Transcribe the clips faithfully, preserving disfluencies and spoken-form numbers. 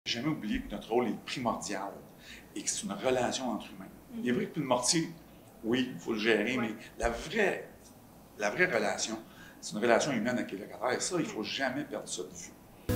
Jamais oublier que notre rôle est primordial et que c'est une relation entre humains. Mm-hmm. Il est vrai que le mortier, oui, il faut le gérer, oui. mais la vraie, la vraie relation, c'est une relation humaine avec les locataires. Et ça, il ne faut jamais perdre ça de vue.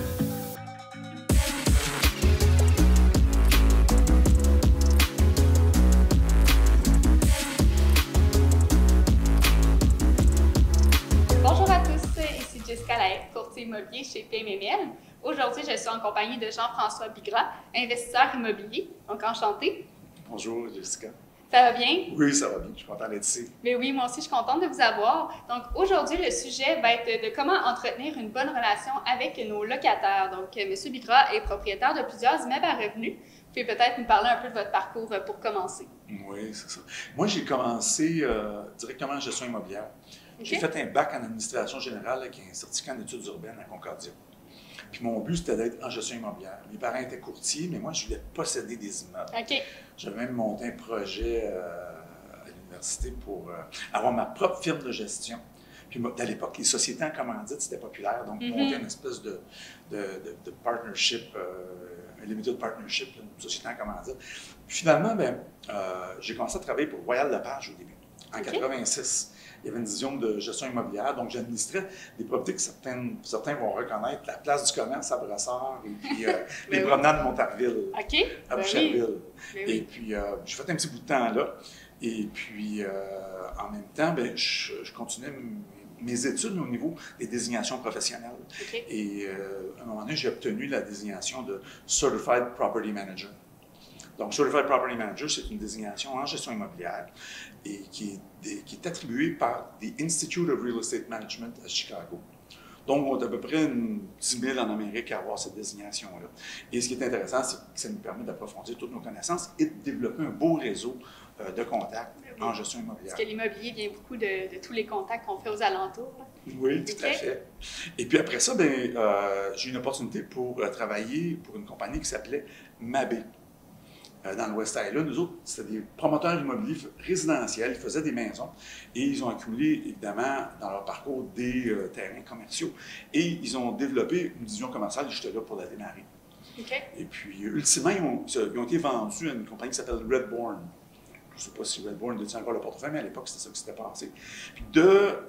Bonjour à tous, ici Jessica Lahaye, courtier immobilier chez P M M L. Aujourd'hui, je suis en compagnie de Jean-François Bigras, investisseur immobilier. Donc, enchanté. Bonjour Jessica. Ça va bien? Oui, ça va bien. Je suis content d'être ici. Mais oui, moi aussi, je suis contente de vous avoir. Donc, aujourd'hui, le sujet va être de comment entretenir une bonne relation avec nos locataires. Donc, M. Bigras est propriétaire de plusieurs immeubles à revenus. Vous pouvez peut-être nous parler un peu de votre parcours pour commencer. Oui, c'est ça. Moi, j'ai commencé euh, directement en gestion immobilière. Okay. J'ai fait un bac en administration générale avec un certificat en études urbaines à Concordia. Puis mon but, c'était d'être en gestion immobilière. Mes parents étaient courtiers, mais moi, je voulais posséder des immeubles. Okay. J'avais même monté un projet euh, à l'université pour euh, avoir ma propre firme de gestion. Puis à l'époque, les sociétés en commandite, c'était populaire. Donc, mm-hmm. monter une espèce de, de, de, de partnership, euh, un limited partnership, une société en commandite. Puis finalement, ben, euh, j'ai commencé à travailler pour Royal Lepage au début, en okay. quatre-vingt-six. Il y avait une division de gestion immobilière, donc j'administrais des propriétés que certaines, certains vont reconnaître, la place du commerce à Brassard et puis euh, les oui. promenades de Montarville, okay. à Boucherville. Oui. Et oui. puis, euh, j'ai fait un petit bout de temps là. Et puis, euh, en même temps, ben, je, je continuais mes études au niveau des désignations professionnelles. Okay. Et euh, à un moment donné, j'ai obtenu la désignation de Certified Property Manager. Donc, Certified Property Manager, c'est une désignation en gestion immobilière et qui est, qui est attribuée par the Institute of Real Estate Management à Chicago. Donc, on est à peu près une dix mille en Amérique à avoir cette désignation-là. Et ce qui est intéressant, c'est que ça nous permet d'approfondir toutes nos connaissances et de développer un beau réseau euh, de contacts oui. en gestion immobilière. Parce que l'immobilier vient beaucoup de, de tous les contacts qu'on fait aux alentours. Oui, tout okay. à fait. Et puis après ça, ben, euh, j'ai eu une opportunité pour euh, travailler pour une compagnie qui s'appelait Mabé. Dans le West Island, nous autres, c'était des promoteurs immobiliers résidentiels, ils faisaient des maisons et ils ont accumulé, évidemment, dans leur parcours, des euh, terrains commerciaux. Et ils ont développé une division commerciale, j'étais là pour la démarrer. Okay. Et puis, ultimement, ils ont, ils ont été vendus à une compagnie qui s'appelle Redbourn. Je ne sais pas si Redbourn détient encore le portefeuille, mais à l'époque, c'était ça qui s'était passé. Puis de,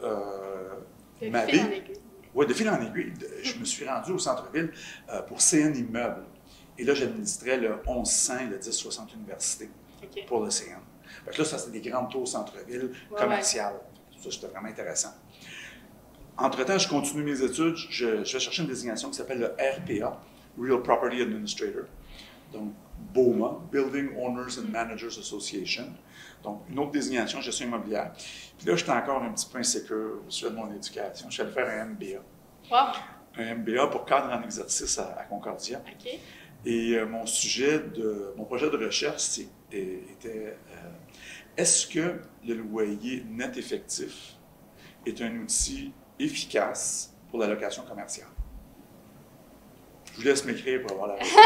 euh, de ma fil en aiguille. Oui, de fil en aiguille. De, je me suis rendu au centre-ville euh, pour C N Immeubles. Et là, j'administrais le onze cents et le dix soixante Université okay. pour le C N. Fait que là, ça, c'était des grandes tours centre-ville ouais, commerciales. Ouais. Ça, c'était vraiment intéressant. Entre-temps, je continue mes études. Je, je vais chercher une désignation qui s'appelle le R P A, Real Property Administrator. Donc, B O M A, Building Owners and Managers Association. Donc, une autre désignation, gestion immobilière. Puis là, j'étais encore un petit peu insécure au sujet de mon éducation. Je suis allé faire un M B A. Wow. Un M B A pour cadre en exercice à, à Concordia. Okay. Et euh, mon sujet de, mon projet de recherche était euh, est-ce que le loyer net effectif est un outil efficace pour la location commerciale? Je vous laisse m'écrire pour avoir la réponse.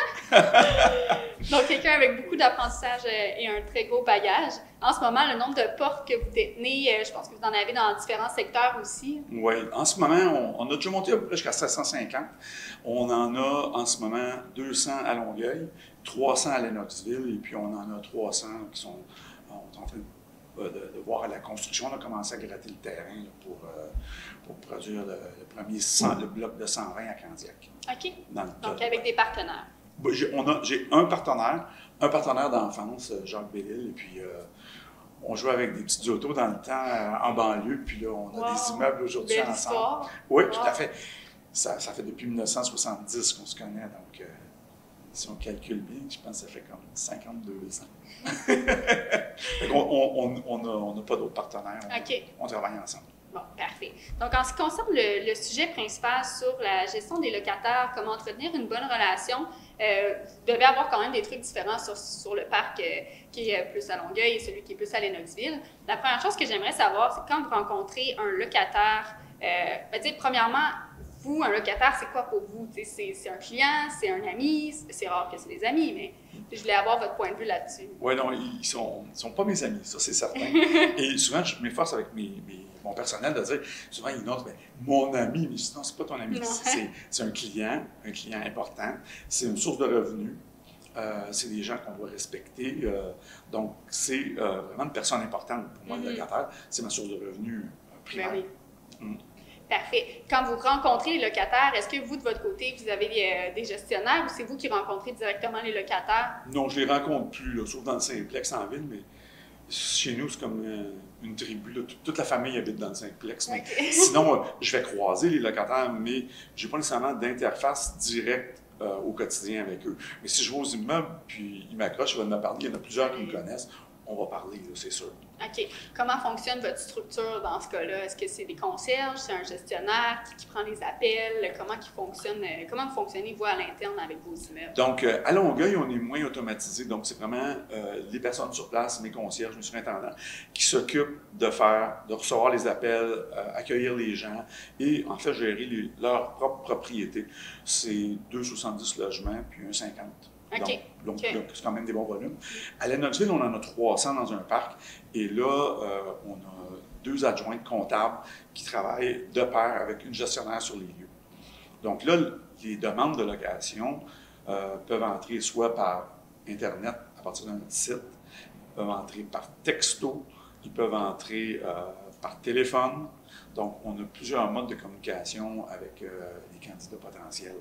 Donc, quelqu'un avec beaucoup d'apprentissage et un très gros bagage. En ce moment, le nombre de portes que vous détenez, je pense que vous en avez dans différents secteurs aussi. Oui, en ce moment, on, on a déjà monté à peu près jusqu'à sept cent cinquante. On en a en ce moment deux cents à Longueuil, trois cents à Lennoxville, et puis on en a trois cents qui sont en train de, de, de voir à la construction. On a commencé à gratter le terrain là, pour, euh, pour produire le, le premier cent, le bloc de cent vingt à Candiac. OK. Dans le Donc, avec des partenaires. J'ai, on a, j'ai un partenaire, un partenaire d'enfance, Jacques Bellil, et puis euh, on jouait avec des petites autos dans le temps euh, en banlieue, puis là, on a wow. des immeubles aujourd'hui Belle ensemble. Histoire. Oui, wow. tout à fait. Ça, ça fait depuis mille neuf cent soixante-dix qu'on se connaît, donc euh, si on calcule bien, je pense que ça fait comme cinquante-deux ans. Donc, on n'a on, on on pas d'autres partenaires, on, okay. on travaille ensemble. Bon, parfait. Donc, en ce qui concerne le, le sujet principal sur la gestion des locataires, comment entretenir une bonne relation, euh, vous devez avoir quand même des trucs différents sur, sur le parc euh, qui est plus à Longueuil et celui qui est plus à Lennoxville. La première chose que j'aimerais savoir, c'est quand vous rencontrez un locataire, euh, ben, premièrement, vous, un locataire, c'est quoi pour vous? C'est un client, c'est un ami, c'est rare que c'est des amis, mais je voulais avoir votre point de vue là-dessus. Oui, non, ils ne sont, sont pas mes amis, ça c'est certain. Et souvent, je m'efforce avec mes, mes, mon personnel de dire, souvent ils notent, mon ami, mais sinon, c'est pas ton ami, c'est un client, un client important, c'est une source de revenus. Euh, c'est des gens qu'on doit respecter. Euh, donc, c'est euh, vraiment une personne importante pour moi, mm-hmm. le locataire. C'est ma source de revenus euh, primaire. Ben oui. Mm. Parfait. Quand vous rencontrez les locataires, est-ce que vous, de votre côté, vous avez euh, des gestionnaires ou c'est vous qui rencontrez directement les locataires? Non, je ne les rencontre plus, là, sauf dans le Simplex en ville, mais chez nous, c'est comme euh, une tribu. Là. Toute, toute la famille habite dans le Simplex. Mais okay. Sinon, euh, je vais croiser les locataires, mais je n'ai pas nécessairement d'interface directe euh, au quotidien avec eux. Mais si je vais aux immeubles, puis ils m'accrochent, ils vont me parler, il y en a plusieurs qui me connaissent, on va parler, c'est sûr. OK. Comment fonctionne votre structure dans ce cas-là? Est-ce que c'est des concierges, c'est un gestionnaire qui, qui prend les appels? Comment, qui fonctionne, comment vous fonctionnez, vous, à l'interne avec vos immeubles? Donc, euh, à Longueuil, on est moins automatisé. Donc, c'est vraiment euh, les personnes sur place, mes concierges, mes surintendants, qui s'occupent de faire, de recevoir les appels, euh, accueillir les gens et, en fait, gérer les, leur propre propriété. C'est deux soixante-dix logements, puis un cinquante. Okay. Donc, donc okay. c'est quand même des bons volumes. À Lennoxville, on en a trois cents dans un parc. Et là, euh, on a deux adjointes comptables qui travaillent de pair avec une gestionnaire sur les lieux. Donc là, les demandes de location euh, peuvent entrer soit par Internet, à partir d'un site, peuvent entrer par texto, ils peuvent entrer euh, par téléphone. Donc, on a plusieurs modes de communication avec euh, les candidats potentiels.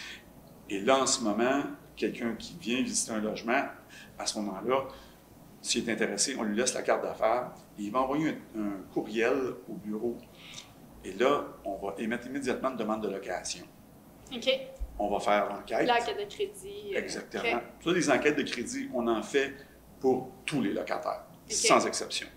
Et là, en ce moment, quelqu'un qui vient visiter un logement, à ce moment-là, s'il est intéressé, on lui laisse la carte d'affaires et il va envoyer un, un courriel au bureau. Et là, on va émettre immédiatement une demande de location. OK. On va faire l'enquête. L'enquête de crédit. Exactement. Okay. Ça, les enquêtes de crédit, on en fait pour tous les locataires, okay. sans exception.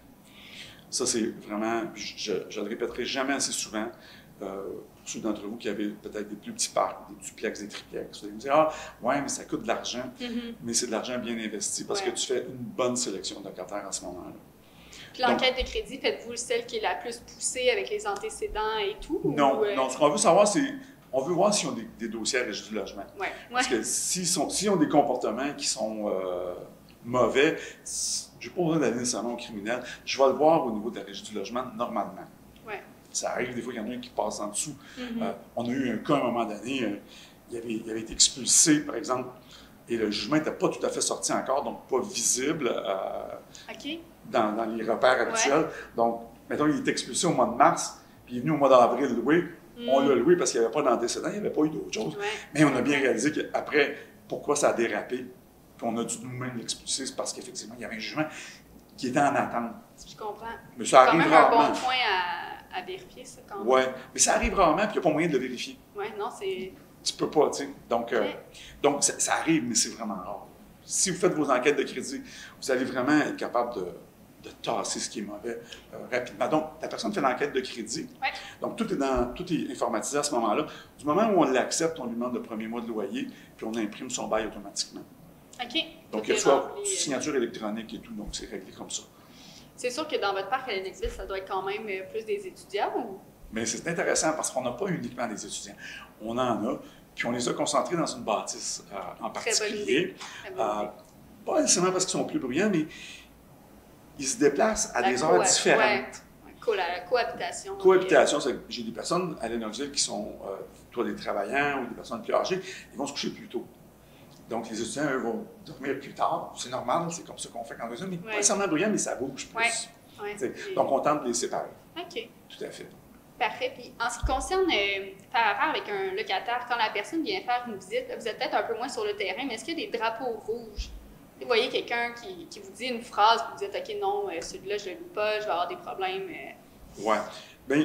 Ça, c'est vraiment, je ne le répéterai jamais assez souvent, euh, pour ceux d'entre vous qui avaient peut-être des plus petits parcs, des duplex, des triplex. Vous allez me dire, ah, ouais, mais ça coûte de l'argent, mm-hmm. mais c'est de l'argent bien investi parce ouais. que tu fais une bonne sélection de locataires à ce moment-là. Puis l'enquête de crédit, faites-vous celle qui est la plus poussée avec les antécédents et tout? Non, ou, euh... non, ce qu'on veut savoir, c'est, on veut voir s'ils ont des, des dossiers à Régie du logement. Ouais. Ouais. Parce que s'ils sont, s'ils ont des comportements qui sont euh, mauvais, je n'ai pas besoin d'aller nécessairement au criminel, je vais le voir au niveau de la Régie du logement normalement. Ouais. Ça arrive des fois qu'il y en a un qui passe en dessous. Mm-hmm. euh, on a eu un cas à un moment donné, euh, il, avait, il avait été expulsé, par exemple, et le jugement n'était pas tout à fait sorti encore, donc pas visible euh, okay. dans, dans les repères habituels. Ouais. Donc, mettons, il est expulsé au mois de mars, puis il est venu au mois d'avril louer. Mm. On l'a loué parce qu'il n'y avait pas d'antécédent, il n'y avait pas eu d'autre chose. Ouais. Mais on a bien réalisé qu'après, pourquoi ça a dérapé, puis on a dû nous-mêmes l'expulser, c'est parce qu'effectivement, il y avait un jugement qui était en attente. Je comprends. Mais ça arrive quand même rarement. un bon point à, à vérifier, ça, quand même. Oui, mais ça arrive rarement, puis il n'y a pas moyen de le vérifier. Oui, non, c'est... Tu peux pas, tu sais. Donc, euh, okay. donc ça, ça arrive, mais c'est vraiment rare. Si vous faites vos enquêtes de crédit, vous allez vraiment être capable de, de tasser ce qui est mauvais euh, rapidement. Donc, la personne fait l'enquête de crédit. Ouais. Donc, tout est, dans, tout est informatisé à ce moment-là. Du moment où on l'accepte, on lui demande le premier mois de loyer, puis on imprime son bail automatiquement. OK. Donc, il y a soit signature électronique et tout, donc c'est réglé comme ça. C'est sûr que dans votre parc à Lennoxville, ça doit être quand même plus des étudiants ou? Mais c'est intéressant parce qu'on n'a pas uniquement des étudiants. On en a, puis on les a concentrés dans une bâtisse euh, en particulier. Très bonne idée. Euh, pas nécessairement parce qu'ils sont plus bruyants, mais ils se déplacent à la des heures différentes. Ouais. Co la cohabitation. Cohabitation, j'ai des personnes à Lennoxville qui sont euh, soit des travailleurs ou des personnes plus âgées, ils vont se coucher plus tôt. Donc, les étudiants, eux, vont dormir plus tard. C'est normal, c'est comme ça qu'on fait quand on est mais ouais. Pas nécessairement bruyant, mais ça bouge plus. Ouais. Ouais. Donc, on tente de les séparer. OK. Tout à fait. Parfait. Puis, en ce qui concerne euh, faire affaire avec un locataire, quand la personne vient faire une visite, vous êtes peut-être un peu moins sur le terrain, mais est-ce qu'il y a des drapeaux rouges? Vous voyez quelqu'un qui, qui vous dit une phrase, vous dites, OK, non, euh, celui-là, je ne le loue pas, je vais avoir des problèmes. Euh... Oui. Bien,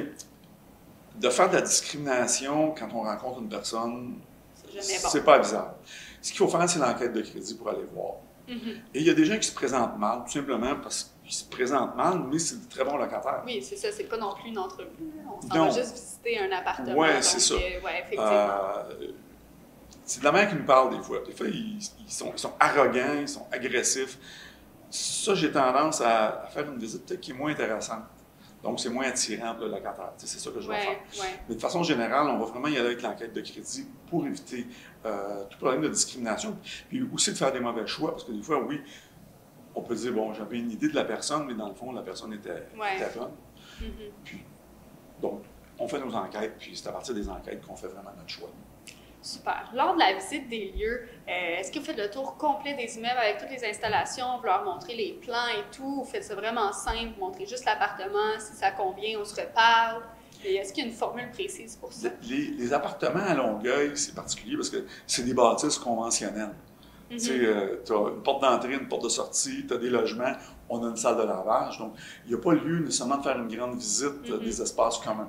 de faire de la discrimination quand on rencontre une personne, c'est bon. Pas bizarre. Ce qu'il faut faire, c'est l'enquête de crédit pour aller voir. Mm-hmm. Et il y a des gens qui se présentent mal, tout simplement parce qu'ils se présentent mal, mais c'est de très bons locataires. Oui, c'est ça. C'est pas non plus une entrevue. On s'en va juste visiter un appartement. Oui, c'est ça. Euh, ouais, effectivement. Euh, c'est de la mère qui nous parle des fois. Des fois, ils, ils, sont, ils sont arrogants, ils sont agressifs. Ça, j'ai tendance à, à faire une visite peut-être qui est moins intéressante. Donc, c'est moins attirant pour le locataire. C'est ça que je vais ouais, faire. Ouais. Mais de façon générale, on va vraiment y aller avec l'enquête de crédit pour éviter euh, tout problème de discrimination. Puis aussi de faire des mauvais choix, parce que des fois, oui, on peut dire, bon, j'avais une idée de la personne, mais dans le fond, la personne était, ouais. était bonne. Mm-hmm. Puis, donc, on fait nos enquêtes, puis c'est à partir des enquêtes qu'on fait vraiment notre choix. Super. Lors de la visite des lieux, euh, est-ce que vous faites le tour complet des immeubles avec toutes les installations, vous leur montrez les plans et tout, vous faites ça vraiment simple, vous montrez juste l'appartement, si ça convient, on se reparle? Et est-ce qu'il y a une formule précise pour ça? Les, les appartements à Longueuil, c'est particulier parce que c'est des bâtisses conventionnelles. Mm-hmm. Tu sais, euh, tu as une porte d'entrée, une porte de sortie, tu as des logements, on a une salle de lavage. Donc, il n'y a pas lieu nécessairement de faire une grande visite mm-hmm. des espaces communs.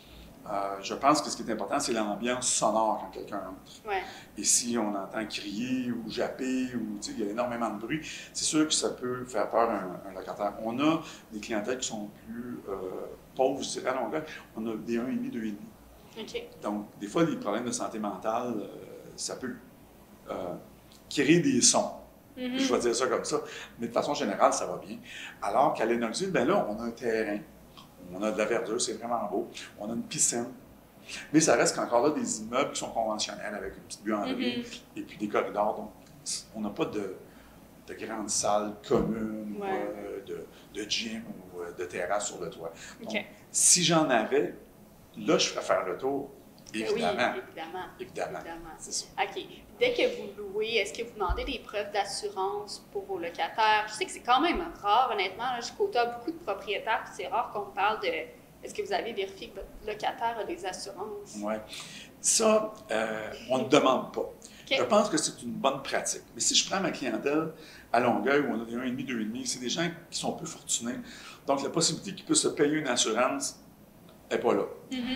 Euh, je pense que ce qui est important, c'est l'ambiance sonore quand quelqu'un entre. Ouais. Et si on entend crier ou japper, ou il y a énormément de bruit, c'est sûr que ça peut faire peur à un, un locataire. On a des clientèles qui sont plus euh, pauvres, je dirais, à Longueuil. On a des un virgule cinq, deux virgule cinq. Okay. Donc, des fois, les problèmes de santé mentale, euh, ça peut euh, créer des sons. Mm-hmm. Je vais dire ça comme ça. Mais de façon générale, ça va bien. Alors qu'à Lennoxville, ben là, on a un terrain. On a de la verdure, c'est vraiment beau. On a une piscine. Mais ça reste encore là des immeubles qui sont conventionnels avec une petite buanderie mm-hmm. et puis des corridors. Donc, on n'a pas de, de grandes salles communes, ouais. euh, de, de gym ou euh, de terrasse sur le toit. Donc, okay. si j'en avais, là, je ferais faire le tour. Évidemment. Oui, évidemment. Évidemment. évidemment. C'est ça. OK. Dès que vous louez, est-ce que vous demandez des preuves d'assurance pour vos locataires? Je sais que c'est quand même rare, honnêtement. Là, je côtoie beaucoup de propriétaires, puis c'est rare qu'on me parle de est-ce que vous avez vérifié que votre locataire a des assurances? Oui. Ça, euh, on ne demande pas. Okay. Je pense que c'est une bonne pratique. Mais si je prends ma clientèle à Longueuil, où on a des un virgule cinq, deux virgule cinq, c'est des gens qui sont peu fortunés. Donc, la possibilité qu'ils puissent se payer une assurance n'est pas là. Mm-hmm.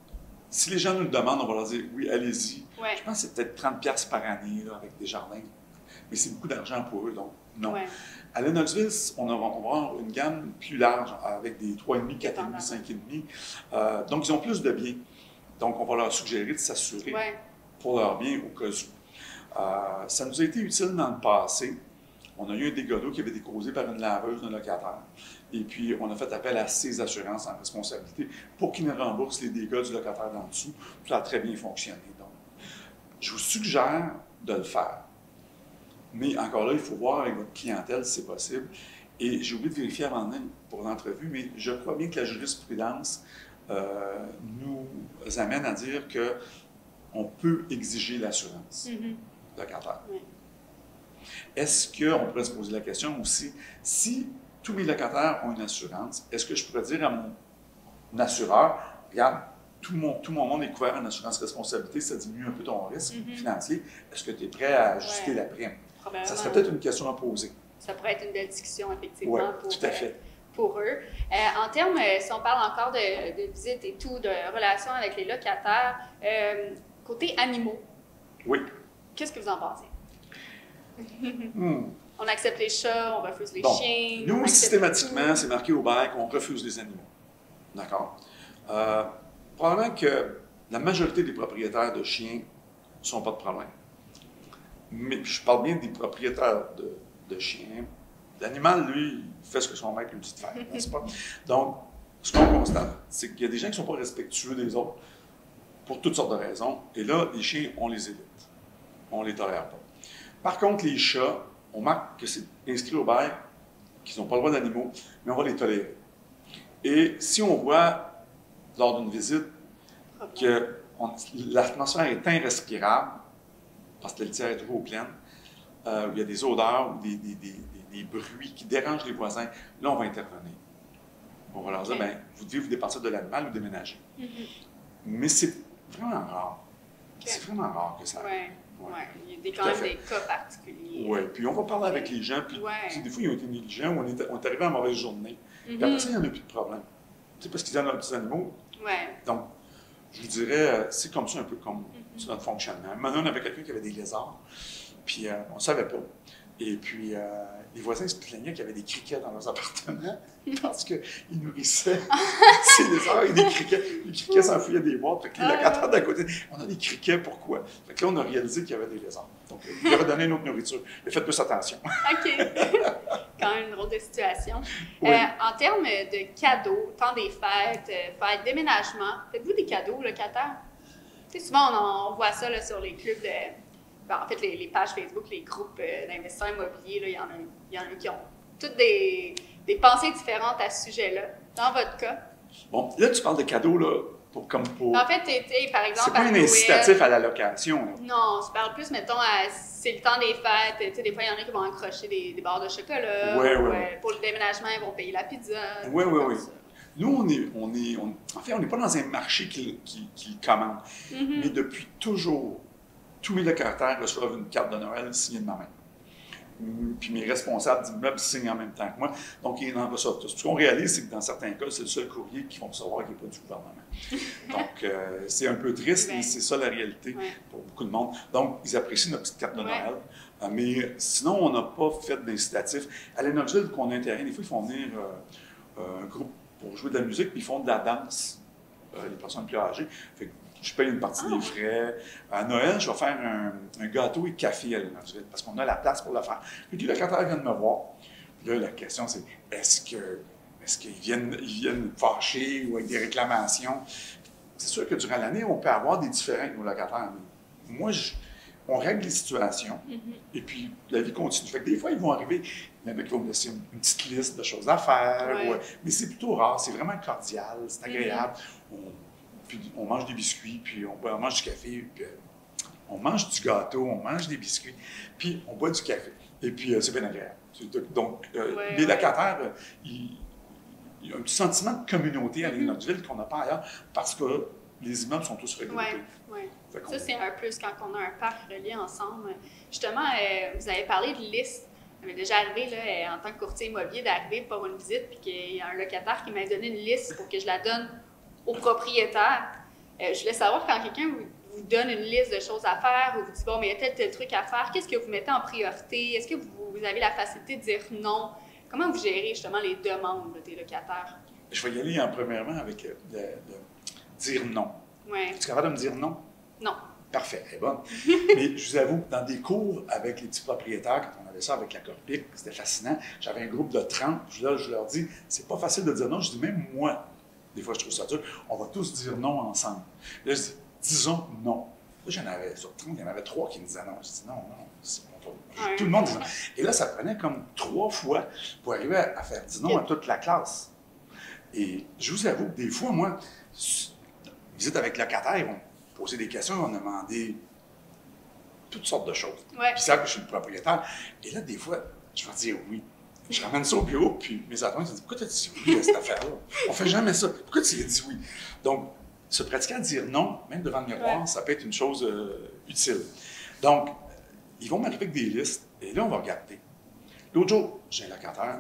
Si les gens nous le demandent, on va leur dire oui, allez-y. Ouais. Je pense que c'est peut-être trente dollars par année là, avec des jardins. Mais c'est beaucoup d'argent pour eux, donc non. Ouais. À Lennoxville, on, on va avoir une gamme plus large avec des trois virgule cinq, quatre virgule cinq, cinq virgule cinq. Euh, donc, ils ont plus de biens. Donc, on va leur suggérer de s'assurer ouais. pour leurs biens au cas où. Euh, ça nous a été utile dans le passé. On a eu un dégât d'eau qui avait été causé par une laveuse d'un locataire. Et puis, on a fait appel à ces assurances en responsabilité pour qu'ils nous remboursent les dégâts du locataire d'en dessous. Ça a très bien fonctionné. Donc, je vous suggère de le faire. Mais encore là, il faut voir avec votre clientèle si c'est possible. Et j'ai oublié de vérifier avant même pour l'entrevue, mais je crois bien que la jurisprudence euh, nous amène à dire qu'on peut exiger l'assurance mm-hmm. locataire. Oui. Est-ce qu'on pourrait se poser la question aussi, si tous mes locataires ont une assurance, est-ce que je pourrais dire à mon assureur, regarde, tout mon, tout mon monde est couvert en assurance responsabilité, ça diminue un peu ton risque mm-hmm. financier, est-ce que tu es prêt à ajuster ouais. la prime? Ça serait peut-être une question à poser. Ça pourrait être une belle discussion, effectivement, ouais, pour, tout à fait. Euh, pour eux. Euh, en termes, si on parle encore de, de visites et tout, de relations avec les locataires, euh, côté animaux, oui. Qu'est-ce que vous en pensez? hmm. On accepte les chats, on refuse les bon, chiens. Nous, systématiquement, c'est marqué au bail qu'on refuse les animaux. D'accord? Euh, probablement que la majorité des propriétaires de chiens ne sont pas de problème. Mais je parle bien des propriétaires de, de chiens. L'animal, lui, il fait ce que son maître lui dit de faire, n'est-ce pas? Donc, ce qu'on constate, c'est qu'il y a des gens qui ne sont pas respectueux des autres pour toutes sortes de raisons. Et là, les chiens, on les évite. On ne les tolère pas. Par contre, les chats, on marque que c'est inscrit au bail qu'ils n'ont pas le droit d'animaux, mais on va les tolérer. Et si on voit, lors d'une visite, que l'atmosphère est irrespirable, parce que la litière est trop pleine, euh, il y a des odeurs, des, des, des, des bruits qui dérangent les voisins, là, on va intervenir. On va leur dire, okay. bien, vous devez vous départir de l'animal ou déménager. Mm-hmm. Mais c'est vraiment rare. Okay. C'est vraiment rare que ça arrive. Ouais. Ouais. Ouais. Il y a des, quand même des cas particuliers. Oui, puis on va parler okay. avec les gens, puis ouais. des fois, ils ont été négligents, ou on est, on est arrivé à une mauvaise journée. Mm-hmm. Puis après ça, il n'y en a plus de problème. C'est parce qu'ils ont leurs petits animaux. Ouais. Donc, je vous dirais, c'est comme ça un peu comme mm-hmm. notre fonctionnement. Maintenant, on avait quelqu'un qui avait des lézards, puis euh, on ne savait pas. Et puis, euh, les voisins se plaignaient qu'il y avait des criquets dans leurs appartements parce qu'ils nourrissaient ces lézards avec des criquets. Les criquets s'enfuyaient des boîtes. Fait que les locataires d'à côté, on a des criquets, pourquoi? Fait que là, on a réalisé qu'il y avait des lézards. Donc, il leur a donné une autre nourriture. Mais faites plus attention. OK. Quand même une drôle de situation. Oui. Euh, en termes de cadeaux, temps des fêtes, euh, fêtes, déménagement, faites-vous des cadeaux locataires? Tu sais, souvent, on, on voit ça là, sur les clubs de... Ben, en fait, les, les pages Facebook, les groupes euh, d'investisseurs immobiliers, là, il y en a, il y en a qui ont toutes des, des pensées différentes à ce sujet-là. Dans votre cas? Bon, là, tu parles de cadeaux, là, pour, comme pour... En fait, tu sais, par exemple... C'est pas un incitatif à la location. Là. Non, je parle plus, mettons, à, c'est le temps des fêtes. Tu sais, des fois, il y en a qui vont accrocher des, des barres de chocolat. Oui, oui, ou, oui. euh, pour le déménagement, ils vont payer la pizza. Oui, oui, oui. Nous, on est, on est, on, en fait, on n'est pas dans un marché qui, qui, qui commande. Mm-hmm. Mais depuis toujours, tous mes locataires reçoivent une carte de Noël signée de ma main. Puis mes responsables d'immeubles signent en même temps que moi. Donc, ils en reçoivent tous. Ce qu'on réalise, c'est que dans certains cas, c'est le seul courrier qu'ils vont recevoir qui n'est pas du gouvernement. Donc, euh, c'est un peu triste, mais c'est ça la réalité ouais. pour beaucoup de monde. Donc, ils apprécient notre petite carte de Noël. Ouais. Mais sinon, on n'a pas fait d'incitatif. À Lennoxville, qu'on a intérêt, des fois, ils font venir euh, euh, un groupe pour jouer de la musique, puis ils font de la danse, euh, les personnes plus âgées. Fait que je paye une partie ah, des frais. À Noël, je vais faire un, un gâteau et café à Lennoxville, parce qu'on a la place pour le faire. Puis les locataires viennent me voir. Puis là, la question, c'est est-ce que est-ce qu'ils viennent, ils viennent fâchés ou avec des réclamations? C'est sûr que durant l'année, on peut avoir des différends avec nos locataires. Mais moi, je, on règle les situations, mm-hmm. et puis la vie continue. Fait que des fois, ils vont arriver, il y en a qui vont me laisser une, une petite liste de choses à faire, ouais. ou, mais c'est plutôt rare, c'est vraiment cordial, c'est agréable. Mm-hmm. On, puis on mange des biscuits, puis on, on mange du café, puis on mange du gâteau, on mange des biscuits, puis on boit du café. Et puis, euh, c'est bien agréable. Donc, euh, ouais, les locataires, ouais. ils, il y a un petit sentiment de communauté à Lennoxville qu'on n'a pas ailleurs, parce que les immeubles sont tous regroupés. Oui, oui. Ça, c'est un plus quand on a un parc relié ensemble. Justement, euh, vous avez parlé de liste. Ça m'est déjà arrivé, là, en tant que courtier immobilier, d'arriver pour une visite, puis qu'il y a un locataire qui m'a donné une liste pour que je la donne au propriétaire. Euh, je voulais savoir, quand quelqu'un vous, vous donne une liste de choses à faire, ou vous dit, bon, mais il y a tel, tel truc à faire, qu'est-ce que vous mettez en priorité? Est-ce que vous, vous avez la facilité de dire non? Comment vous gérez justement les demandes là, des locataires? Je vais y aller en premièrement avec euh, de, de dire non. Ouais. Es-tu capable de me dire non? Non. Parfait, elle est bonne. Mais je vous avoue, dans des cours avec les petits propriétaires, quand on avait ça avec la Corpic, c'était fascinant. J'avais un groupe de trente, là, je leur dis, c'est pas facile de dire non. Je dis, même moi, des fois, je trouve ça dur, on va tous dire non ensemble. Là, je dis, disons non. Là, j'en avais, sur trente, il y en avait trois qui me disaient non. Je dis, non, non, c'est mon tour. Ouais. Tout le monde disait non. Et là, ça prenait comme trois fois pour arriver à, à faire dire non à toute la classe. Et je vous avoue que des fois, moi, visite avec locataires, ils vont poser des questions, ils vont demander toutes sortes de choses. Ouais. Puis ça, que je suis le propriétaire. Et là, des fois, je vais dire oui. Je ramène ça au bureau, puis mes adjoints me disent, pourquoi tu as dit oui à cette affaire-là? On ne fait jamais ça. Pourquoi tu as dit oui? Donc, se pratiquer à dire non, même devant le miroir, ouais. ça peut être une chose euh, utile. Donc, ils vont m'arriver avec des listes, et là, on va regarder. L'autre jour, j'ai un locataire,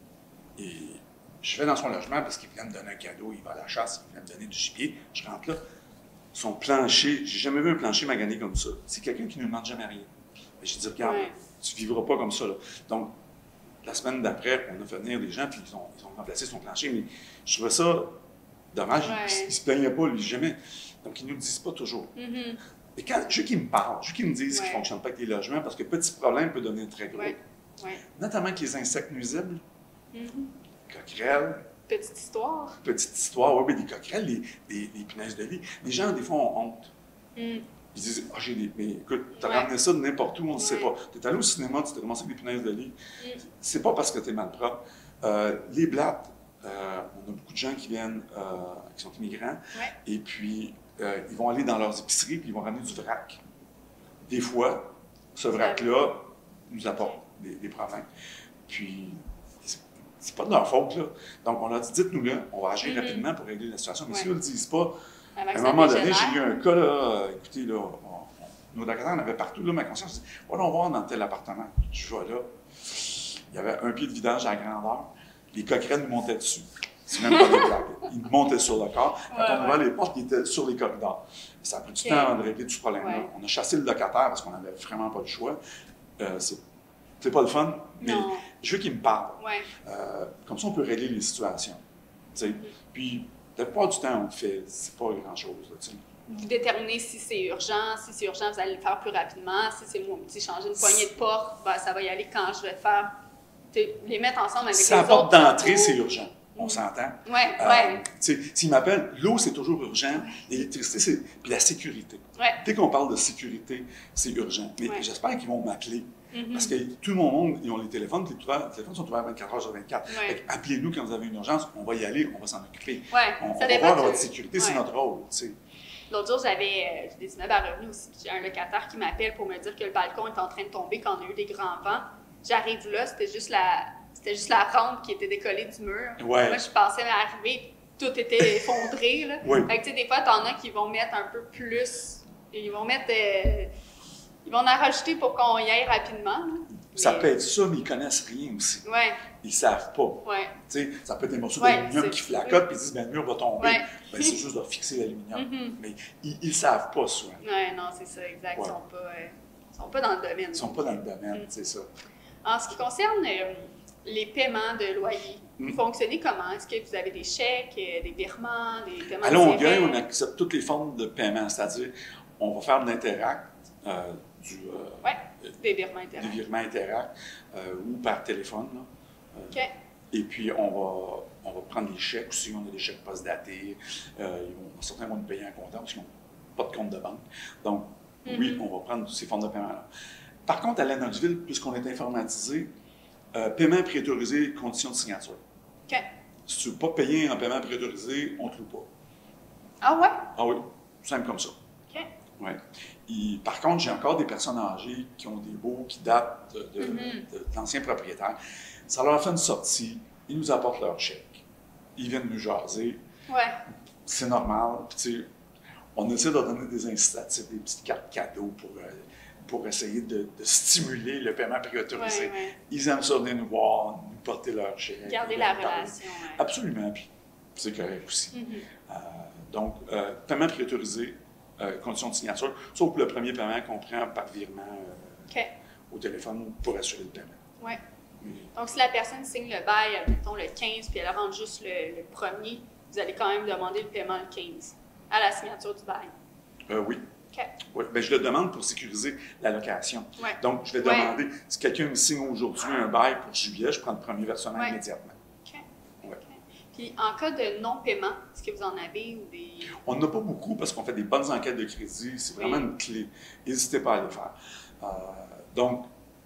et je vais dans son logement parce qu'il vient me donner un cadeau, il va à la chasse, il vient me donner du gibier. Je rentre là. Son plancher, j'ai jamais vu un plancher magané comme ça. C'est quelqu'un qui ne nous demande jamais rien. Et je dis, regarde, ouais. tu ne vivras pas comme ça. Là. Donc, la semaine d'après, on a fait venir des gens, puis ils ont, ils ont remplacé son plancher, mais je trouvais ça dommage. Ouais. Il ne se plaignait pas, lui, jamais. Donc, ils ne nous le disent pas toujours. Mm-hmm. Et quand, je veux qu'ils me parlent, je veux qu'ils me disent ouais. qu'ils ne fonctionnent pas avec les logements, parce que petit problème peut devenir très gros. Ouais. Ouais. Notamment avec les insectes nuisibles. Mm-hmm. Coquerelles. Petite histoire. Petite histoire, oui, mais des coquerelles, les, les, les punaises de lit. Les gens, des fois, ont honte. Mm. Ils disent, ah, oh, j'ai des. Mais écoute, tu as ouais. ramené ça de n'importe où, on ne ouais. sait pas. Tu es allé au cinéma, tu t'es commencé avec des punaises de lit. Mm. C'est pas parce que tu es malpropre. Euh, les blattes, euh, on a beaucoup de gens qui viennent, euh, qui sont immigrants, ouais. et puis euh, ils vont aller dans leurs épiceries, puis ils vont ramener du vrac. Des fois, ce vrac-là nous apporte des, des problèmes. Puis, c'est pas de leur faute, là. Donc, on leur dit, dites-nous-le, on va agir mm-hmm. rapidement pour régler la situation. Mais ouais. si ils ne le disent pas, avec à un moment donné, j'ai eu un cas, là, euh, écoutez, là, on, on, nos locataires en avaient partout, là, ma conscience, je dis, allons voir dans tel appartement. Je vais là, il y avait un pied de vidange à grandeur, les coquerelles nous montaient dessus. C'est même pas des blagues. Ils montaient sur le corps. Quand ouais, on ouvrait ouais. les portes, ils étaient sur les corridors. Et ça a pris du okay. temps avant de régler tout ce problème-là. Ouais. On a chassé le locataire parce qu'on n'avait vraiment pas de choix. Euh, c'est C'est pas le fun, mais non. je veux qu'ils me parlent. Ouais. Euh, comme ça, on peut régler les situations. Mm-hmm. Puis, la plupart du temps, on le fait, c'est pas grand-chose. Là, vous déterminez si c'est urgent. Si c'est urgent, vous allez le faire plus rapidement. Si c'est moi, si changer une poignée de porte, ben, ça va y aller quand je vais faire. Les mettre ensemble avec si les autres. Si la porte d'entrée, ou... c'est urgent. On s'entend. Oui, euh, oui. S'ils m'appellent, l'eau, c'est toujours urgent. L'électricité, c'est. Puis la sécurité. Ouais. Dès qu'on parle de sécurité, c'est urgent. Mais ouais. j'espère qu'ils vont m'appeler. Mm-hmm. Parce que tout le monde, ils ont les téléphones, puis les téléphones sont ouverts vingt-quatre heures sur vingt-quatre. Ouais. Appelez-nous quand vous avez une urgence, on va y aller, on va s'en occuper. Ouais. On, ça on va voir votre sécurité, ouais. c'est notre rôle. T'sais. L'autre jour, j'avais euh, des immeubles à revenus aussi. J'ai un locataire qui m'appelle pour me dire que le balcon est en train de tomber quand on a eu des grands vents. J'arrive là, c'était juste la. C'était juste la rampe qui était décollée du mur. Ouais. Moi, je pensais m'arriver, tout était effondré. Là. Oui. Fait que, tu sais, des fois, t'en as qui vont mettre un peu plus. Ils vont mettre. Euh, ils vont en rajouter pour qu'on y aille rapidement. Là. Ça mais... peut être ça, mais ils connaissent rien aussi. Ouais. Ils savent pas. Ouais. Tu sais, ça peut être des morceaux ouais, d'aluminium qui flacotent, puis ils disent, ben le mur va tomber. Ouais. Ben, c'est juste de fixer l'aluminium. Mm-hmm. Mais ils ne savent pas souvent. Oui, non, c'est ça, exact. Ouais. Ils ne sont, euh, sont pas dans le domaine. Ils ne sont pas dans le domaine, mm. c'est ça. En ce qui concerne euh, les paiements de loyer, mm. vous fonctionnez comment? Est-ce que vous avez des chèques, euh, des virements, des paiements à Longueuil, on accepte toutes les formes de paiement, c'est-à-dire on va faire de l'interact, euh, du, euh, ouais, des virements interact, des virements interact euh, ou par téléphone. Là. Euh, okay. Et puis, on va, on va prendre des chèques aussi. On a des chèques post-datés. Euh, ils vont, certains vont nous payer en comptant parce qu'ils n'ont pas de compte de banque. Donc, mm-hmm. oui, on va prendre ces formes de paiement-là. Par contre, à la Knoxville, puisqu'on est informatisé, euh, paiement préautorisé, conditions de signature. OK. Si tu ne veux pas payer en paiement préautorisé, on ne te loue pas. Ah ouais? Ah oui, simple comme ça. OK. Ouais. Et, par contre, j'ai encore des personnes âgées qui ont des baux qui datent de, de, mm-hmm. de, de l'ancien propriétaire. Ça leur fait une sortie, ils nous apportent leur chèque, ils viennent nous jaser. Ouais. C'est normal. Puis, tu sais, on essaie de leur donner des incitatifs, des petites cartes cadeaux pour, euh, pour essayer de, de stimuler le paiement préautorisé. Ouais, ouais. Ils aiment ça venir nous voir, nous porter leur chèque. Garder la relation. Ouais. Absolument. Puis, c'est correct aussi. Mm-hmm. euh, donc, euh, paiement préautorisé, euh, conditions de signature, sauf pour le premier paiement qu'on prend par virement euh, okay. au téléphone pour assurer le paiement. Oui. Donc, si la personne signe le bail, mettons le quinze, puis elle rentre juste le, le premier, vous allez quand même demander le paiement le quinze à la signature du bail. Euh, oui. OK. Oui. Bien, je le demande pour sécuriser la location. Ouais. Donc, je vais ouais. demander, si quelqu'un me signe aujourd'hui un bail pour juillet, je prends le premier versement ouais. immédiatement. OK. Ouais. Okay. Puis, en cas de non-paiement, est-ce que vous en avez ou des... On n'en a pas beaucoup parce qu'on fait des bonnes enquêtes de crédit. C'est oui. vraiment une clé. N'hésitez pas à les faire. Euh, donc,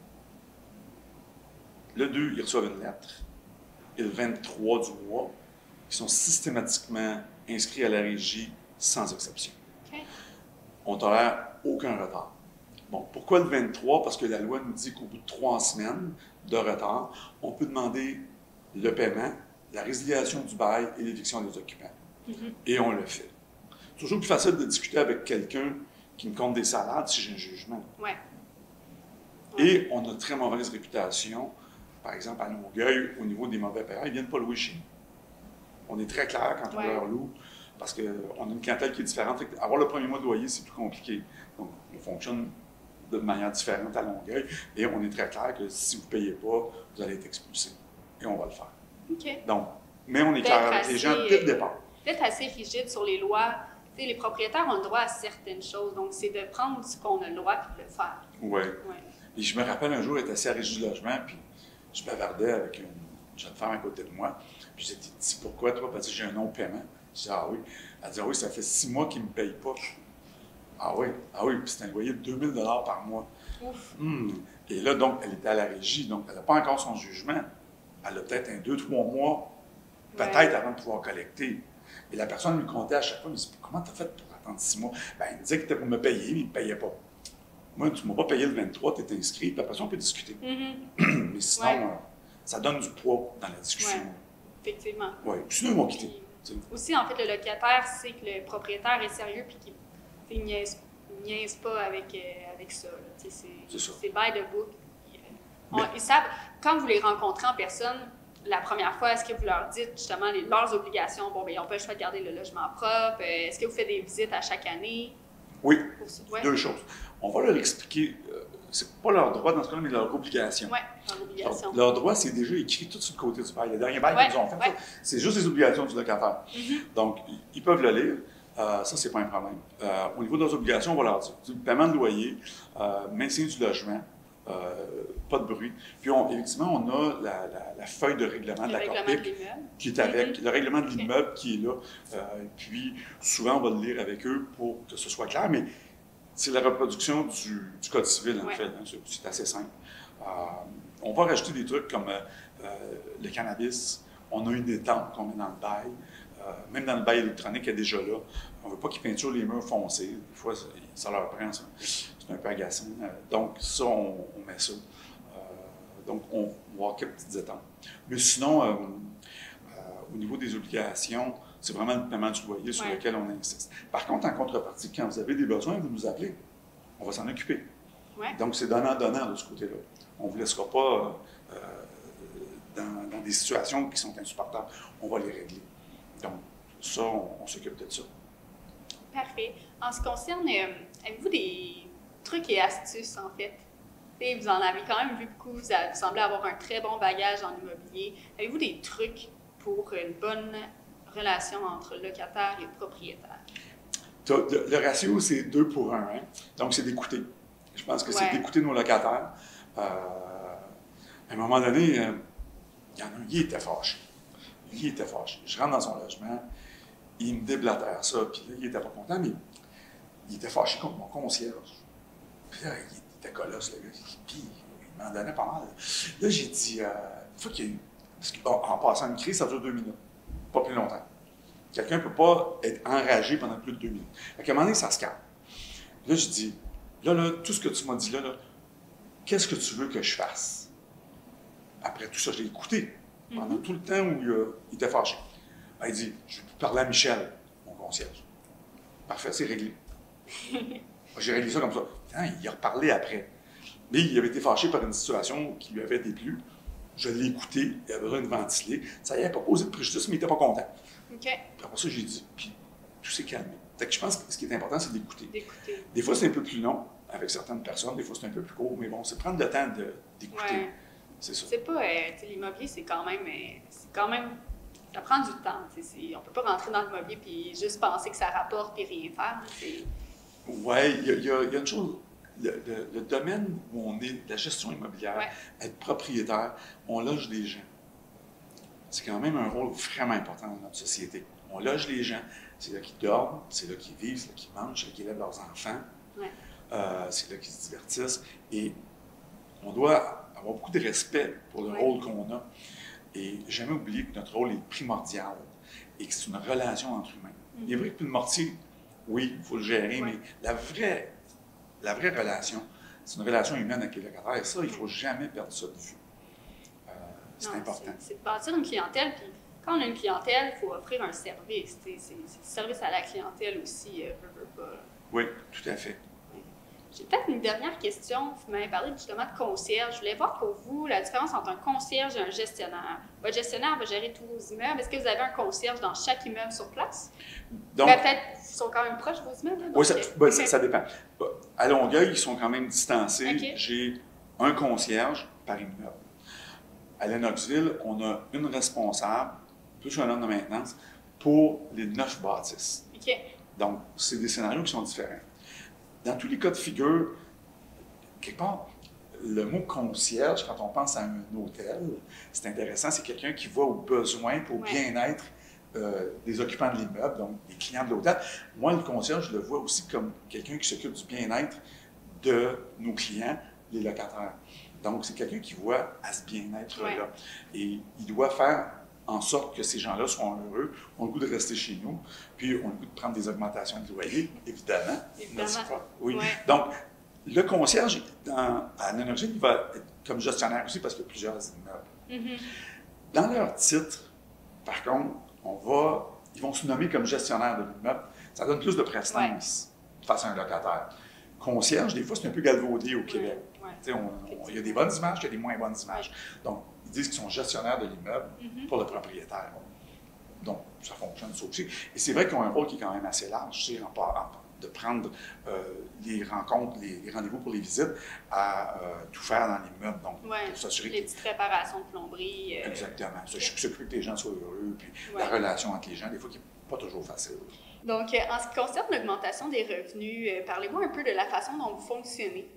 le deux, ils reçoivent une lettre. Et le vingt-trois du mois, ils sont systématiquement inscrits à la régie sans exception. Okay. On ne tolère aucun retard. Bon, pourquoi le vingt-trois? Parce que la loi nous dit qu'au bout de trois semaines de retard, on peut demander le paiement, la résiliation du bail et l'éviction des occupants. Mm-hmm. Et on le fait. C'est toujours plus facile de discuter avec quelqu'un qui me compte des salades si j'ai un jugement. Ouais. Ouais. Et on a une très mauvaise réputation. Par exemple, à Longueuil, au niveau des mauvais paieurs, ils ne viennent pas louer chez nous. On est très clair quand on ouais. leur loue, parce qu'on a une clientèle qui est différente. Fait avoir le premier mois de loyer, c'est plus compliqué. Donc, on fonctionne de manière différente à Longueuil, et on est très clair que si vous ne payez pas, vous allez être expulsé. Et on va le faire. OK. Donc, mais on est clair avec les gens dès le départ. Peut-être assez rigide sur les lois. T'sais, les propriétaires ont le droit à certaines choses, donc c'est de prendre ce qu'on a le droit et de le faire. Oui. Ouais. Et je me rappelle un jour, j'étais assis à la régie du logement, puis je bavardais avec une jeune femme à côté de moi. Puis j'ai dit, pourquoi toi? Elle dit, j'ai un non-paiement. Je dis, ah oui. Elle dit, ah oui, ça fait six mois qu'ils ne me payent pas. Ah oui, ah oui, puis c'est un loyer de deux mille dollars par mois. Ouf. Mmh. Et là, donc, elle était à la régie, donc elle n'a pas encore son jugement. Elle a peut-être un deux, trois mois, peut-être ouais. avant de pouvoir collecter. Et la personne lui comptait à chaque fois, elle me dit, comment tu as fait pour attendre six mois? Bien, il me disait qu'il était pour me payer, mais il ne me payait pas. Moi, tu ne m'as pas payé le vingt-trois, tu es inscrit, puis après ça, on peut discuter. Mm-hmm. Mais sinon, ouais. euh, ça donne du poids dans la discussion. Ouais. Effectivement. Oui, puis sinon, ils vont quitter. Puis, aussi, en fait, le locataire sait que le propriétaire est sérieux puis qu'il ne niaise, niaise pas avec, euh, avec ça. C'est, c'est by the book. On, Mais... Ils savent, quand vous les rencontrez en personne, la première fois, est-ce que vous leur dites justement les, leurs obligations? Bon, bien, ils n'ont pas le choix de garder le logement propre. Euh, est-ce que vous faites des visites à chaque année? Oui, ouais. deux choses. On va leur expliquer, euh, c'est pas leur droit dans ce cas-là, mais leur obligation. Oui, leur obligation. Donc, leur droit, c'est déjà écrit tout sur le côté du bail. Le dernier bail ouais, qu'ils nous ont fait, ouais. c'est juste les obligations du locataire. Mm-hmm. Donc, ils peuvent le lire. Euh, ça, c'est pas un problème. Euh, au niveau de leurs obligations, on va leur dire du paiement de loyer, euh, maintien du logement, euh, pas de bruit. Puis, on, effectivement, on a la, la, la feuille de règlement le de la règlement Corpic de l'immeuble. qui est avec, mm-hmm. le règlement de l'immeuble okay. qui est là. Euh, puis, souvent, on va le lire avec eux pour que ce soit clair, mais c'est la reproduction du, du Code civil, en ouais. fait. Hein, c'est assez simple. Euh, on va rajouter des trucs comme euh, euh, le cannabis. On a une étampe qu'on met dans le bail. Euh, même dans le bail électronique, il est déjà là. On ne veut pas qu'ils peinturent les murs foncés. Des fois, ça, ça leur prend, ça. C'est un peu agaçant. Euh, donc, ça, on, on met ça. Euh, donc, on va avoir quelques petites étampes. Mais sinon, euh, euh, au niveau des obligations, c'est vraiment le paiement du loyer sur ouais. lequel on insiste. Par contre, en contrepartie, quand vous avez des besoins, vous nous appelez. On va s'en occuper. Ouais. Donc, c'est donnant-donnant de ce côté-là. On ne vous laissera pas euh, dans, dans des situations qui sont insupportables. On va les régler. Donc, ça, on, on s'occupe de ça. Parfait. En ce qui concerne, euh, avez-vous des trucs et astuces, en fait? Et vous en avez quand même vu beaucoup, vous, avez, vous semblez avoir un très bon bagage en immobilier. Avez-vous des trucs pour une bonne relation entre locataire et propriétaire? Le, le ratio, c'est deux pour un. Hein? Donc, c'est d'écouter. Je pense que ouais. c'est d'écouter nos locataires. Euh, à un moment donné, euh, il y en a un, il était fâché. Il était fâché. Je rentre dans son logement, il me déblatère ça, puis là, il était pas content, mais il était fâché contre mon concierge. Puis là, il était colosse, le gars, puis il m'en donnait pas mal. Là, j'ai dit, euh, une fois qu'il y a eu, parce qu'en passant une crise, ça dure deux minutes, pas plus longtemps. Quelqu'un ne peut pas être enragé pendant plus de deux minutes. À un moment donné, ça se calme. Là, je dis, là, là, tout ce que tu m'as dit là, là qu'est-ce que tu veux que je fasse? Après tout ça, je l'ai écouté pendant mm-hmm. tout le temps où il, euh, il était fâché. Ben, il dit, je vais parler à Michel, mon concierge. Parfait, c'est réglé. J'ai réglé ça comme ça. Hein, il a reparlé après. Mais il avait été fâché par une situation qui lui avait déplu. Je l'ai écouté, il avait besoin de ventiler. Ça y est, pas posé de préjudice, mais il n'était pas content. Okay. Puis après ça, j'ai dit, puis tout s'est calmé. Fait que je pense que ce qui est important, c'est d'écouter. D'écouter. Des fois, c'est un peu plus long avec certaines personnes, des fois, c'est un peu plus court, mais bon, c'est prendre le temps de, d'écouter. Ouais. C'est ça. C'est pas, euh, l'immobilier, c'est quand même, euh, c'est quand même, ça prend du temps. C'est, on peut pas rentrer dans l'immobilier puis juste penser que ça rapporte et rien faire. Oui, il y, y, y a une chose, le, le, le domaine où on est, la gestion immobilière, ouais. être propriétaire, on loge des gens. C'est quand même un rôle vraiment important dans notre société. On loge les gens, c'est là qu'ils dorment, c'est là qu'ils vivent, c'est là qu'ils mangent, c'est là qu'ils élèvent leurs enfants, ouais. euh, c'est là qu'ils se divertissent. Et on doit avoir beaucoup de respect pour le ouais. rôle qu'on a. Et jamais oublier que notre rôle est primordial et que c'est une relation entre humains. Mm-hmm. Il est vrai que le mortier, oui, il faut le gérer, ouais. mais la vraie, la vraie relation, c'est une relation humaine avec les locataires. Et ça, il ne faut jamais perdre ça de vue. Euh, c'est non, important. C'est, c'est de bâtir une clientèle, puis quand on a une clientèle, il faut offrir un service. C'est, c'est le service à la clientèle aussi, euh, peu, peu, peu. Oui, tout à fait. J'ai peut-être une dernière question. Vous m'avez parlé justement de concierge. Je voulais voir pour vous la différence entre un concierge et un gestionnaire. Votre gestionnaire va gérer tous vos immeubles. Est-ce que vous avez un concierge dans chaque immeuble sur place? Donc, ben, peut-être qu'ils sont quand même proches, vos immeubles? Là, donc, oui, ça, ben, ça, ça dépend. À Longueuil, ils sont quand même distancés. Okay. J'ai un concierge par immeuble. À Lennoxville, on a une responsable, plus un homme de maintenance, pour les neuf bâtisses. Okay. Donc, c'est des scénarios qui sont différents. Dans tous les cas de figure, quelque part, le mot concierge, quand on pense à un hôtel, c'est intéressant, c'est quelqu'un qui va aux besoins pour ouais. bien-être euh, des occupants de l'immeuble, donc des clients de l'hôtel. Moi, le concierge, je le vois aussi comme quelqu'un qui s'occupe du bien-être de nos clients, les locataires. Donc, c'est quelqu'un qui voit à ce bien-être-là. Ouais. Et il doit faire en sorte que ces gens-là soient heureux, ont le goût de rester chez nous, puis ont le goût de prendre des augmentations de loyer, évidemment. Évidemment. Oui. Ouais. Donc, le concierge, dans, à Nanogène, il va être comme gestionnaire aussi parce qu'il y a plusieurs immeubles. Mm-hmm. Dans leur titre, par contre, on va, ils vont se nommer comme gestionnaire de l'immeuble. Ça donne plus de prestance ouais. face à un locataire. Concierge, des fois, c'est un peu galvaudé au Québec. Ouais. Ouais. On, on, il y a des bonnes images, il y a des moins bonnes images. Donc, ils disent qu'ils sont gestionnaires de l'immeuble mm-hmm. pour le propriétaire. Donc, ça fonctionne ça aussi. Et c'est vrai qu'ils ont un rôle qui est quand même assez large, en, en, de prendre euh, les rencontres, les, les rendez-vous pour les visites, à euh, tout faire dans l'immeuble. Donc, ouais, pour s'assurer les petites réparations de plomberie. Euh, Exactement. Okay. S'assurer que les gens soient heureux, puis ouais. la relation entre les gens, des fois, qui n'est pas toujours facile. Donc, euh, en ce qui concerne l'augmentation des revenus, euh, parlez-moi un peu de la façon dont vous fonctionnez.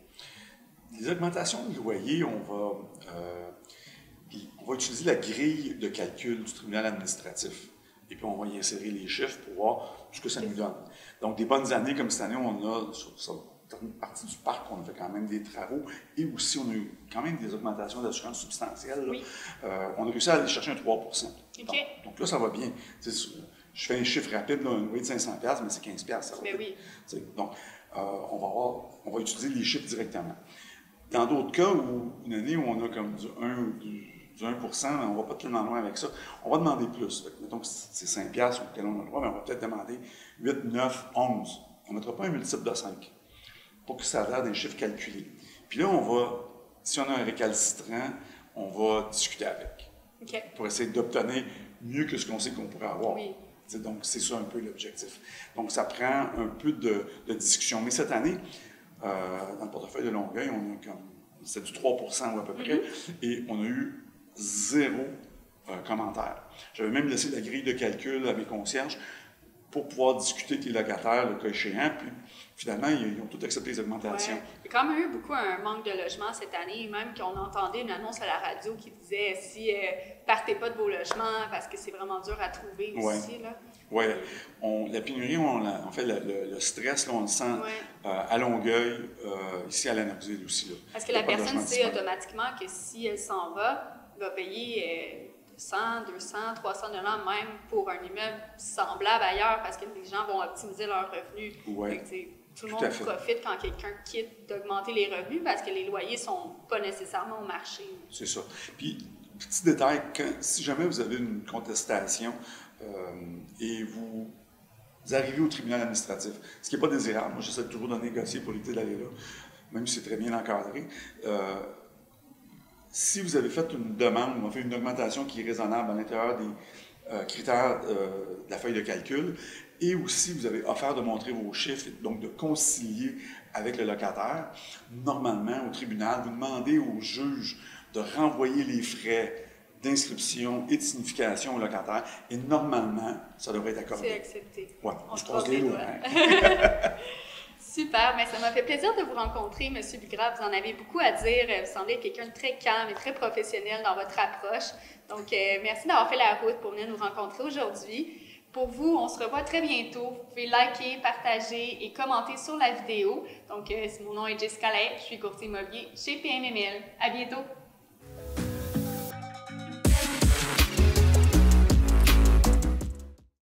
Les augmentations de loyer, on va, euh, on va utiliser la grille de calcul du tribunal administratif. Et puis, on va y insérer les chiffres pour voir ce que ça nous donne. Donc, des bonnes années comme cette année, on a, sur certaines parties du parc, on a fait quand même des travaux et aussi, on a eu quand même des augmentations d'assurance substantielles. Oui. Euh, on a réussi à aller chercher un trois pour cent. Okay. Donc, donc là, ça va bien. T'sais, je fais un chiffre rapide, là, un loyer de cinq cents dollars, mais c'est quinze dollars. Ça va bien. Oui. Donc, euh, on, va avoir, on va utiliser les chiffres directement. Dans d'autres cas, où une année où on a comme du un ou du du un pour cent, on ne va pas tellement loin avec ça. On va demander plus. Fait que, mettons que c'est cinq dollars sur lequel on a le droit, mais on va peut-être demander huit, neuf, onze. On ne mettra pas un multiple de cinq pour que ça ait l'air d'un chiffre calculé. Puis là, on va, si on a un récalcitrant, on va discuter avec. Okay. Pour essayer d'obtenir mieux que ce qu'on sait qu'on pourrait avoir. Oui. T'sais, donc, c'est ça un peu l'objectif. Donc, ça prend un peu de, de discussion. Mais cette année, euh, dans le portefeuille de Longueuil, on a comme, c'est du trois pour cent ou à peu près, mm-hmm. et on a eu zéro euh, commentaire. J'avais même laissé la grille de calcul à mes concierges pour pouvoir discuter avec les locataires, le cas échéant, puis finalement, ils, ils ont tous accepté les augmentations. Ouais. Il y a quand même eu beaucoup un manque de logement cette année, même qu'on entendait une annonce à la radio qui disait « si euh, partez pas de vos logements parce que c'est vraiment dur à trouver ouais. ici. » Oui, la pénurie, on la, en fait, le, le, le stress, là, on le sent ouais. euh, à Longueuil, euh, ici à Lennoxville aussi. Là. Parce que la personne sait automatiquement que si elle s'en va, elle va payer euh, cent, deux cents, trois cents dollars même pour un immeuble semblable ailleurs parce que les gens vont optimiser leurs revenus. Ouais. Donc, tout le monde profite quand quelqu'un quitte d'augmenter les revenus parce que les loyers ne sont pas nécessairement au marché. C'est ça. Puis, petit détail, quand, si jamais vous avez une contestation euh, et vous, vous arrivez au tribunal administratif, ce qui n'est pas désirable, moi j'essaie toujours de négocier pour éviter d'aller là, même si c'est très bien encadré. Euh, si vous avez fait une demande, on fait une augmentation qui est raisonnable à l'intérieur des euh, critères euh, de la feuille de calcul, et aussi vous avez offert de montrer vos chiffres, donc de concilier avec le locataire, normalement au tribunal, vous demandez au juge de renvoyer les frais d'inscription et de signification au locataire, et normalement, ça devrait être accordé. C'est accepté. Oui, on se passe les doigts. Super, mais ça m'a fait plaisir de vous rencontrer, M. Bigras. Vous en avez beaucoup à dire. Vous semblez être quelqu'un de très calme et très professionnel dans votre approche. Donc, euh, merci d'avoir fait la route pour venir nous rencontrer aujourd'hui. Pour vous, on se revoit très bientôt. Vous pouvez liker, partager et commenter sur la vidéo. Donc, euh, mon nom est Jessica Lay, je suis courtier immobilier chez P M M L. À bientôt!